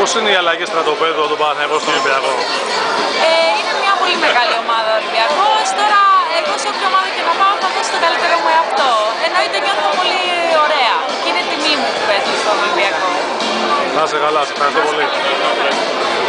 Πώς είναι οι αλλαγές στρατοπέδου από τον Παναθηναϊκό στον Ολυμπιακό? Είναι μια πολύ μεγάλη ομάδα ο Ολυμπιακός. Τώρα, εγώ σε όποια ομάδα και να πάω θα δώσω το καλύτερο μου εαυτό. Εννοείται νιώθω πολύ ωραία και είναι τιμή μου που παίζω στον Ολυμπιακό. Να είσαι καλά, σε ευχαριστώ πολύ.